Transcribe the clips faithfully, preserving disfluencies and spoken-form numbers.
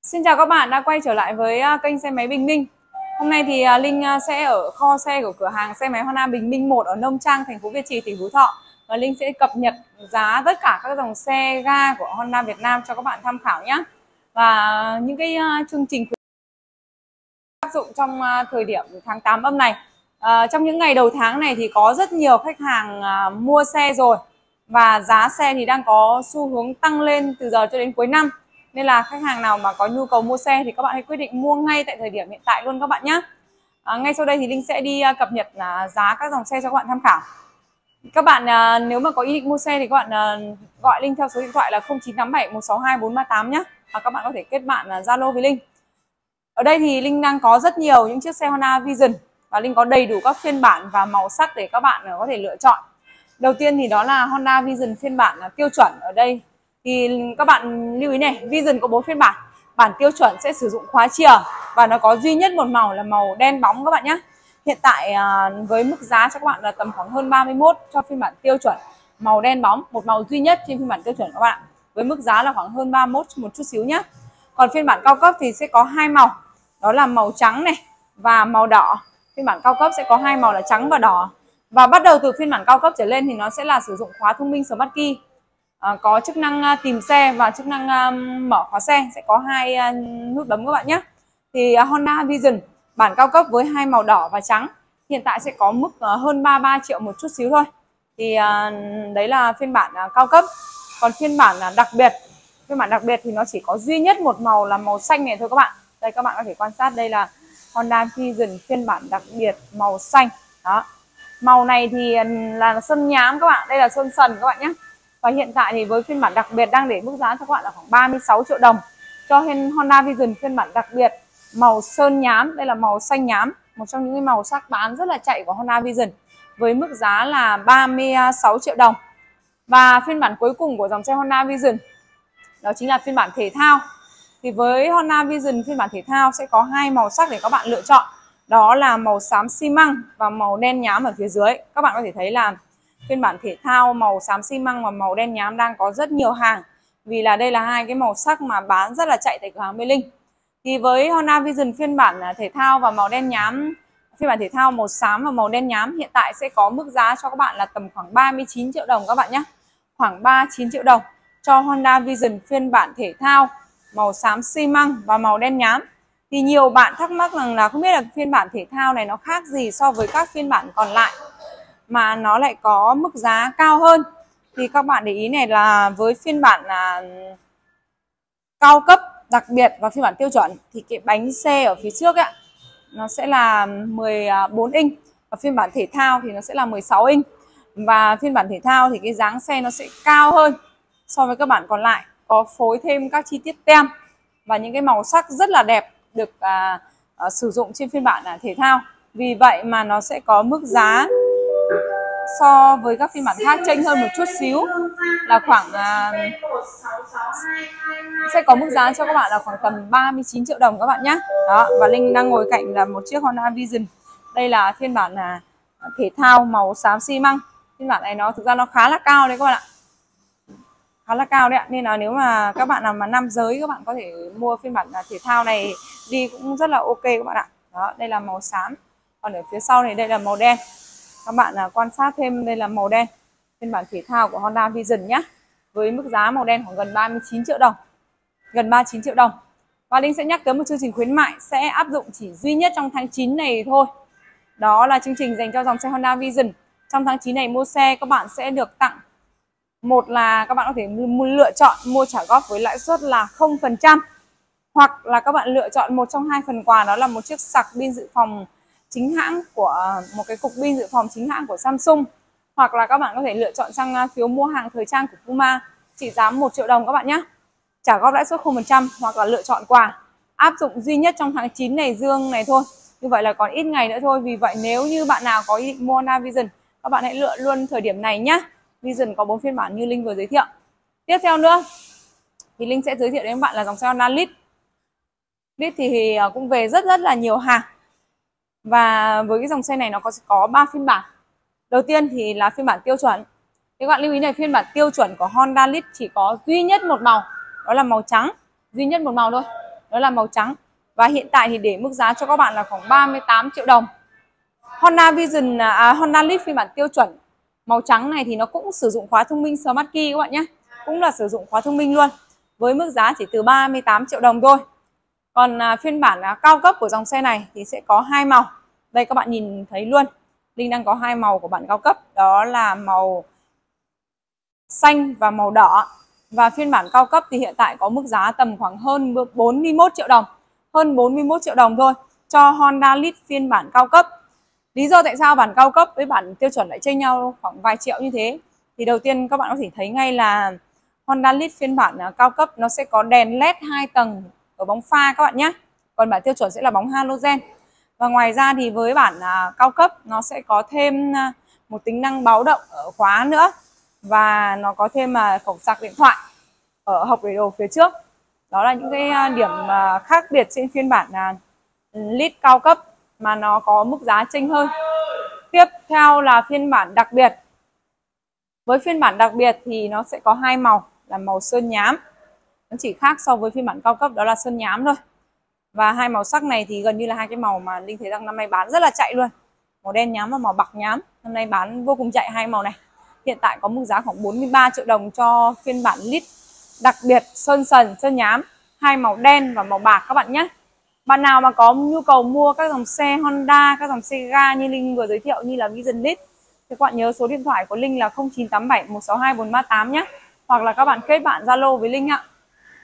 Xin chào các bạn đã quay trở lại với kênh xe máy Bình Minh. Hôm nay thì Linh sẽ ở kho xe của cửa hàng xe máy Honda Bình Minh một ở Nông Trang, thành phố Việt Trì, tỉnh Phú Thọ. Và Linh sẽ cập nhật giá tất cả các dòng xe ga của Honda Việt Nam cho các bạn tham khảo nhé. Và những cái chương trình áp dụng trong thời điểm tháng tám âm này. À, trong những ngày đầu tháng này thì có rất nhiều khách hàng mua xe rồi. Và giá xe thì đang có xu hướng tăng lên từ giờ cho đến cuối năm. Nên là khách hàng nào mà có nhu cầu mua xe thì các bạn hãy quyết định mua ngay tại thời điểm hiện tại luôn các bạn nhé. À, ngay sau đây thì Linh sẽ đi cập nhật là giá các dòng xe cho các bạn tham khảo. Các bạn à, nếu mà có ý định mua xe thì các bạn à, gọi Linh theo số điện thoại là không chín tám bảy một sáu hai bốn ba tám nhé. Và các bạn có thể kết bạn Zalo với Linh. Ở đây thì Linh đang có rất nhiều những chiếc xe Honda Vision và Linh có đầy đủ các phiên bản và màu sắc để các bạn có thể lựa chọn. Đầu tiên thì đó là Honda Vision phiên bản tiêu chuẩn. Ở đây thì các bạn lưu ý này, Vision có bốn phiên bản. Bản tiêu chuẩn sẽ sử dụng khóa chìa và nó có duy nhất một màu là màu đen bóng các bạn nhé. Hiện tại với mức giá cho các bạn là tầm khoảng hơn ba mươi mốt cho phiên bản tiêu chuẩn màu đen bóng, một màu duy nhất trên phiên bản tiêu chuẩn các bạn. Với mức giá là khoảng hơn ba mươi mốt một chút xíu nhé. Còn phiên bản cao cấp thì sẽ có hai màu, đó là màu trắng này và màu đỏ. Phiên bản cao cấp sẽ có hai màu là trắng và đỏ. Và bắt đầu từ phiên bản cao cấp trở lên thì nó sẽ là sử dụng khóa thông minh Smart Key. À, có chức năng tìm xe và chức năng um, mở khóa xe, sẽ có hai uh, nút bấm các bạn nhé. Thì uh, Honda Vision bản cao cấp với hai màu đỏ và trắng hiện tại sẽ có mức uh, hơn ba mươi ba triệu một chút xíu thôi. Thì uh, đấy là phiên bản uh, cao cấp. Còn phiên bản uh, đặc biệt, phiên bản đặc biệt thì nó chỉ có duy nhất một màu là màu xanh này thôi các bạn. Đây các bạn có thể quan sát, đây là Honda Vision phiên bản đặc biệt màu xanh. Đó. Màu này thì là sơn nhám các bạn, đây là sơn sần các bạn nhé. Và hiện tại thì với phiên bản đặc biệt đang để mức giá cho các bạn là khoảng ba mươi sáu triệu đồng cho Honda Vision phiên bản đặc biệt màu sơn nhám. Đây là màu xanh nhám, một trong những màu sắc bán rất là chạy của Honda Vision với mức giá là ba mươi sáu triệu đồng. Và phiên bản cuối cùng của dòng xe Honda Vision đó chính là phiên bản thể thao. Thì với Honda Vision phiên bản thể thao sẽ có hai màu sắc để các bạn lựa chọn, đó là màu xám xi măng và màu đen nhám ở phía dưới. Các bạn có thể thấy là phiên bản thể thao màu xám xi măng và màu đen nhám đang có rất nhiều hàng, vì là đây là hai cái màu sắc mà bán rất là chạy tại cửa hàng Mê Linh. Thì với Honda Vision phiên bản thể thao và màu đen nhám, phiên bản thể thao màu xám và màu đen nhám hiện tại sẽ có mức giá cho các bạn là tầm khoảng ba mươi chín triệu đồng các bạn nhé. Khoảng ba mươi chín triệu đồng cho Honda Vision phiên bản thể thao màu xám xi măng và màu đen nhám. Thì nhiều bạn thắc mắc rằng là không biết là phiên bản thể thao này nó khác gì so với các phiên bản còn lại mà nó lại có mức giá cao hơn. Thì các bạn để ý này là với phiên bản là cao cấp đặc biệt và phiên bản tiêu chuẩn thì cái bánh xe ở phía trước ấy, nó sẽ là mười bốn inch và phiên bản thể thao thì nó sẽ là mười sáu inch. Và phiên bản thể thao thì cái dáng xe nó sẽ cao hơn so với các bản còn lại, có phối thêm các chi tiết tem và những cái màu sắc rất là đẹp được à, à, sử dụng trên phiên bản à, thể thao. Vì vậy mà nó sẽ có mức giá so với các phiên bản khác chênh hơn một chút xíu, là khoảng à, sẽ có mức giá cho các bạn là khoảng tầm ba mươi chín triệu đồng các bạn nhé. Đó, và Linh đang ngồi cạnh là một chiếc Honda Vision. Đây là phiên bản là thể thao màu xám xi măng. Phiên bản này nó thực ra nó khá là cao đấy các bạn ạ, khá là cao đấy ạ. Nên là nếu mà các bạn nào mà nam giới, các bạn có thể mua phiên bản thể thao này đi cũng rất là ok các bạn ạ. Đó, đây là màu xám. Còn ở phía sau này đây là màu đen. Các bạn quan sát thêm, đây là màu đen phiên bản thể thao của Honda Vision nhé. Với mức giá màu đen khoảng gần ba mươi chín triệu đồng, gần ba mươi chín triệu đồng. Và Linh sẽ nhắc tới một chương trình khuyến mại sẽ áp dụng chỉ duy nhất trong tháng chín này thôi. Đó là chương trình dành cho dòng xe Honda Vision. Trong tháng chín này mua xe các bạn sẽ được tặng, một là các bạn có thể lựa chọn mua trả góp với lãi suất là không phần trăm, hoặc là các bạn lựa chọn một trong hai phần quà, đó là một chiếc sạc pin dự phòng chính hãng của một cái cục pin dự phòng chính hãng của Samsung, hoặc là các bạn có thể lựa chọn sang phiếu mua hàng thời trang của Puma trị giá một triệu đồng các bạn nhé, trả góp lãi suất không phần trăm, hoặc là lựa chọn quà, áp dụng duy nhất trong tháng chín này dương này thôi. Như vậy là còn ít ngày nữa thôi. Vì vậy nếu như bạn nào có ý định mua Honda Vision, các bạn hãy lựa luôn thời điểm này nhé. Vision có bốn phiên bản như Linh vừa giới thiệu. Tiếp theo nữa thì Linh sẽ giới thiệu đến các bạn là dòng xe Honda Lead. Lead thì cũng về rất rất là nhiều hàng. Và với cái dòng xe này nó có có ba phiên bản. Đầu tiên thì là phiên bản tiêu chuẩn. Các bạn lưu ý này, phiên bản tiêu chuẩn của Honda Lead chỉ có duy nhất một màu, đó là màu trắng, duy nhất một màu thôi. đó là màu trắng. Và hiện tại thì để mức giá cho các bạn là khoảng ba mươi tám triệu đồng. Honda Vision, à, Honda Lead phiên bản tiêu chuẩn màu trắng này thì nó cũng sử dụng khóa thông minh Smart Key các bạn nhé. Cũng là sử dụng khóa thông minh luôn. Với mức giá chỉ từ ba mươi tám triệu đồng thôi. Còn à, phiên bản à, cao cấp của dòng xe này thì sẽ có hai màu. Đây các bạn nhìn thấy luôn. Linh đang có hai màu của bản cao cấp. Đó là màu xanh và màu đỏ. Và phiên bản cao cấp thì hiện tại có mức giá tầm khoảng hơn bốn mươi mốt triệu đồng. Hơn bốn mươi mốt triệu đồng thôi cho Honda Lead phiên bản cao cấp. Lý do tại sao bản cao cấp với bản tiêu chuẩn lại chênh nhau khoảng vài triệu như thế? Thì đầu tiên các bạn có thể thấy ngay là Honda Lead phiên bản cao cấp nó sẽ có đèn led hai tầng ở bóng pha các bạn nhé. Còn bản tiêu chuẩn sẽ là bóng halogen. Và ngoài ra thì với bản cao cấp nó sẽ có thêm một tính năng báo động ở khóa nữa. Và nó có thêm cổng sạc điện thoại ở hộc để đồ phía trước. Đó là những cái điểm khác biệt trên phiên bản Lead cao cấp mà nó có mức giá chênh hơn. Tiếp theo là phiên bản đặc biệt. Với phiên bản đặc biệt thì nó sẽ có hai màu là màu sơn nhám. Nó chỉ khác so với phiên bản cao cấp đó là sơn nhám thôi. Và hai màu sắc này thì gần như là hai cái màu mà Linh thấy rằng năm nay bán rất là chạy luôn. Màu đen nhám và màu bạc nhám. Năm nay bán vô cùng chạy hai màu này. Hiện tại có mức giá khoảng bốn mươi ba triệu đồng cho phiên bản Lead đặc biệt sơn sần, sơn nhám. Hai màu đen và màu bạc các bạn nhé. Bạn nào mà có nhu cầu mua các dòng xe Honda, các dòng xe ga như Linh vừa giới thiệu như là Vision Lead thì các bạn nhớ số điện thoại của Linh là không chín tám bảy một sáu hai bốn ba tám nhé. Hoặc là các bạn kết bạn Zalo với Linh ạ.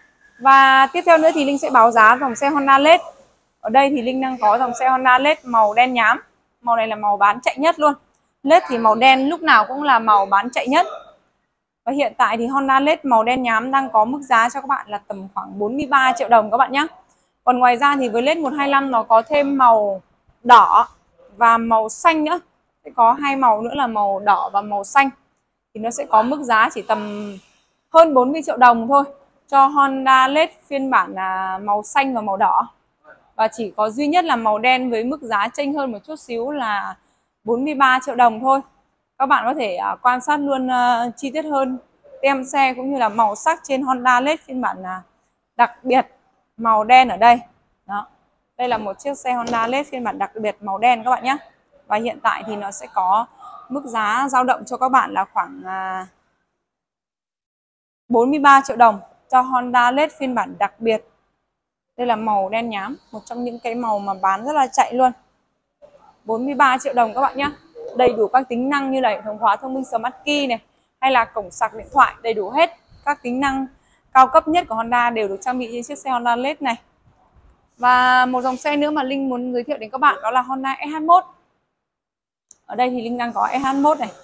Và tiếp theo nữa thì Linh sẽ báo giá dòng xe Honda Lead. Ở đây thì Linh đang có dòng xe Honda Lead màu đen nhám. Màu này là màu bán chạy nhất luôn. Lead thì màu đen lúc nào cũng là màu bán chạy nhất. Và hiện tại thì Honda Lead màu đen nhám đang có mức giá cho các bạn là tầm khoảng bốn mươi ba triệu đồng các bạn nhé. Còn ngoài ra thì với Lead một hai năm nó có thêm màu đỏ và màu xanh nữa. Sẽ có hai màu nữa là màu đỏ và màu xanh. Thì nó sẽ có mức giá chỉ tầm hơn bốn mươi triệu đồng thôi cho Honda Lead phiên bản là màu xanh và màu đỏ. Và chỉ có duy nhất là màu đen với mức giá chênh hơn một chút xíu là bốn mươi ba triệu đồng thôi. Các bạn có thể uh, quan sát luôn uh, chi tiết hơn tem xe cũng như là màu sắc trên Honda Lead phiên bản uh, đặc biệt màu đen ở đây. Đó. Đây là một chiếc xe Honda Lead phiên bản đặc biệt màu đen các bạn nhé. Và hiện tại thì nó sẽ có mức giá dao động cho các bạn là khoảng uh, bốn mươi ba triệu đồng cho Honda Lead phiên bản đặc biệt. Đây là màu đen nhám, một trong những cái màu mà bán rất là chạy luôn. bốn mươi ba triệu đồng các bạn nhé. Đầy đủ các tính năng như là hệ thống khóa thông minh Smart Key này, hay là cổng sạc điện thoại, đầy đủ hết. Các tính năng cao cấp nhất của Honda đều được trang bị trên chiếc xe Honda Lead này. Và một dòng xe nữa mà Linh muốn giới thiệu đến các bạn đó là Honda S H một. Ở đây thì Linh đang có S H một này.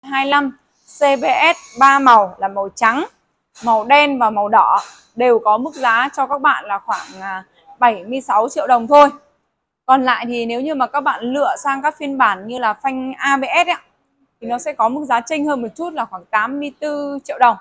hai lăm xê bê ét ba màu là màu trắng, màu đen và màu đỏ đều có mức giá cho các bạn là khoảng bảy mươi sáu triệu đồng thôi. Còn lại thì nếu như mà các bạn lựa sang các phiên bản như là phanh a bê ét ấy, thì nó sẽ có mức giá chênh hơn một chút là khoảng tám mươi tư triệu đồng.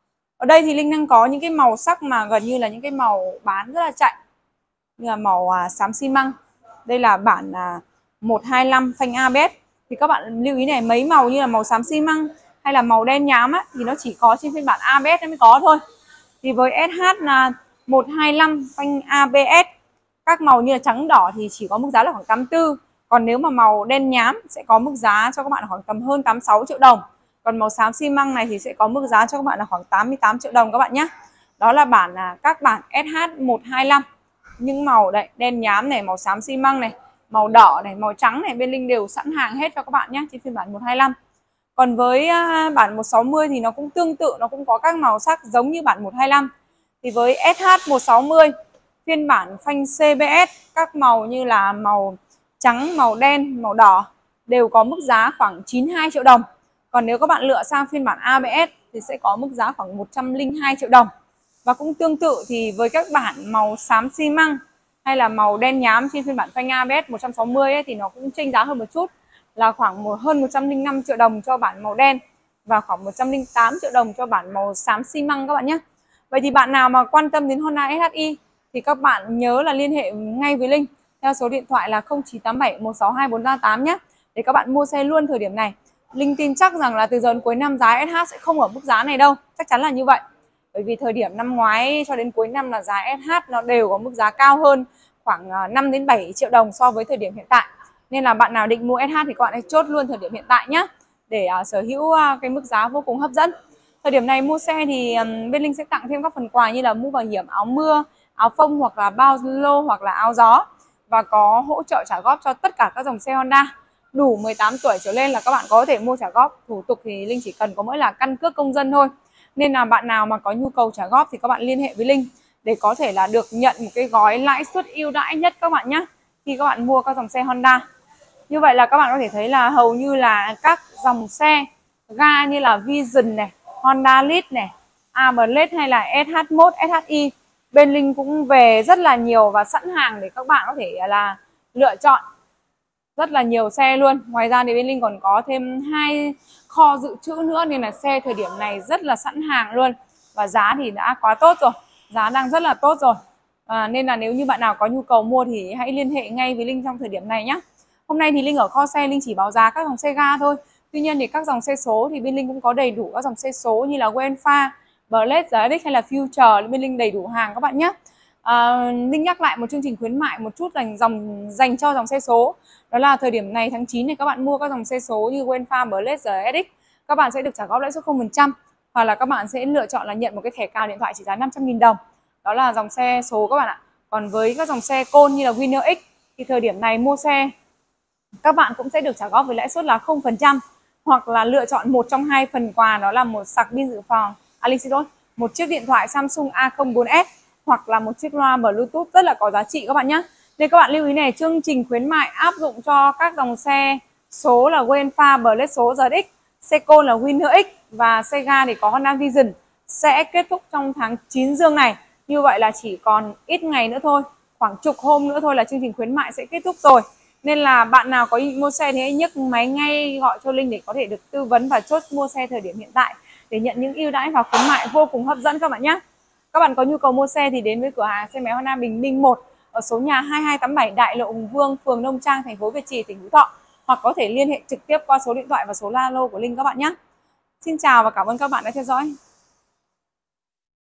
Ở đây thì Linh đang có những cái màu sắc mà gần như là những cái màu bán rất là chạy, như là màu à, xám xi măng. Đây là bản à, một hai lăm phanh a bê ét. Thì các bạn lưu ý này, mấy màu như là màu xám xi măng hay là màu đen nhám á, thì nó chỉ có trên phiên bản a bê ét mới có thôi. Thì với ét hát là một hai lăm phanh a bê ét, các màu như là trắng đỏ thì chỉ có mức giá là khoảng tám mươi tư. Còn nếu mà màu đen nhám sẽ có mức giá cho các bạn là khoảng tầm hơn tám mươi sáu triệu đồng. Còn màu xám xi măng này thì sẽ có mức giá cho các bạn là khoảng tám mươi tám triệu đồng các bạn nhé. Đó là bản là các bản ét hát một hai lăm. Những màu đây, đen nhám này, màu xám xi măng này, màu đỏ này, màu trắng này, bên Linh đều sẵn hàng hết cho các bạn nhé trên phiên bản một hai lăm. Còn với bản một sáu mươi thì nó cũng tương tự, nó cũng có các màu sắc giống như bản một hai lăm. Thì với ét hát một sáu mươi phiên bản phanh xê bê ét, các màu như là màu trắng, màu đen, màu đỏ đều có mức giá khoảng chín mươi hai triệu đồng. Còn nếu các bạn lựa sang phiên bản a bê ét thì sẽ có mức giá khoảng một trăm lẻ hai triệu đồng. Và cũng tương tự thì với các bản màu xám xi măng hay là màu đen nhám trên phiên bản phanh a bê ét một sáu mươi ấy, thì nó cũng chênh giá hơn một chút, là khoảng một, hơn một trăm lẻ năm triệu đồng cho bản màu đen và khoảng một trăm lẻ tám triệu đồng cho bản màu xám xi măng các bạn nhé. Vậy thì bạn nào mà quan tâm đến Honda ét hát i thì các bạn nhớ là liên hệ ngay với Linh theo số điện thoại là không chín tám bảy một sáu hai bốn ba tám nhé, để các bạn mua xe luôn thời điểm này. Linh tin chắc rằng là từ giờ đến cuối năm giá ét hát sẽ không ở mức giá này đâu, chắc chắn là như vậy. Bởi vì thời điểm năm ngoái cho đến cuối năm là giá ét hát nó đều có mức giá cao hơn khoảng năm đến bảy triệu đồng so với thời điểm hiện tại. Nên là bạn nào định mua ét hát thì các bạn hãy chốt luôn thời điểm hiện tại nhé, để uh, sở hữu uh, cái mức giá vô cùng hấp dẫn. Thời điểm này mua xe thì um, bên Linh sẽ tặng thêm các phần quà như là mũ bảo hiểm, áo mưa, áo phông hoặc là bao lô hoặc là áo gió, và có hỗ trợ trả góp cho tất cả các dòng xe Honda. Đủ mười tám tuổi trở lên là các bạn có thể mua trả góp. Thủ tục thì Linh chỉ cần có mỗi là căn cước công dân thôi. Nên là bạn nào mà có nhu cầu trả góp thì các bạn liên hệ với Linh để có thể là được nhận một cái gói lãi suất ưu đãi nhất các bạn nhé, khi các bạn mua các dòng xe Honda. Như vậy là các bạn có thể thấy là hầu như là các dòng xe ga như là Vision này, Honda Lead này, Abarth hay là ét hát mốt, ét hát i, bên Linh cũng về rất là nhiều và sẵn hàng để các bạn có thể là lựa chọn rất là nhiều xe luôn. Ngoài ra thì bên Linh còn có thêm hai kho dự trữ nữa, nên là xe thời điểm này rất là sẵn hàng luôn. Và giá thì đã quá tốt rồi, giá đang rất là tốt rồi. À, nên là nếu như bạn nào có nhu cầu mua thì hãy liên hệ ngay với Linh trong thời điểm này nhé. Hôm nay thì Linh ở kho xe, Linh chỉ báo giá các dòng xe ga thôi. Tuy nhiên thì các dòng xe số thì bên Linh cũng có đầy đủ các dòng xe số như là Wenfa, Blade, zet ích hay là Future, bên Linh đầy đủ hàng các bạn nhé. À, Linh nhắc lại một chương trình khuyến mại một chút dành dòng dành cho dòng xe số. Đó là thời điểm này tháng chín này các bạn mua các dòng xe số như Wenfa, Blade, zet ích, các bạn sẽ được trả góp lãi suất không phần trăm, hoặc là các bạn sẽ lựa chọn là nhận một cái thẻ cào điện thoại trị giá năm trăm nghìn đồng. Đó là dòng xe số các bạn ạ. Còn với các dòng xe Côn như là Winner X thì thời điểm này mua xe các bạn cũng sẽ được trả góp với lãi suất là không phần trăm, hoặc là lựa chọn một trong hai phần quà, đó là một sạc pin dự phòng, à, Linh xin lỗi, một chiếc điện thoại Samsung A không bốn S hoặc là một chiếc loa Bluetooth rất là có giá trị các bạn nhé. Nên các bạn lưu ý này, chương trình khuyến mại áp dụng cho các dòng xe số là Wenfa, Blade số, zet ích, xe Côn là Winner X và xe ga thì có Honda Vision sẽ kết thúc trong tháng chín dương này. Như vậy là chỉ còn ít ngày nữa thôi, khoảng chục hôm nữa thôi là chương trình khuyến mại sẽ kết thúc rồi. Nên là bạn nào có mua xe thì hãy nhấc máy ngay gọi cho Linh để có thể được tư vấn và chốt mua xe thời điểm hiện tại để nhận những ưu đãi và khuyến mại vô cùng hấp dẫn các bạn nhé. Các bạn có nhu cầu mua xe thì đến với cửa hàng xe máy Honda Bình Minh một ở số nhà hai hai tám bảy Đại Lộ Hùng Vương, phường Nông Trang, thành phố Việt Trì, tỉnh Phú Thọ, hoặc có thể liên hệ trực tiếp qua số điện thoại và số Zalo của Linh các bạn nhé. Xin chào và cảm ơn các bạn đã theo dõi.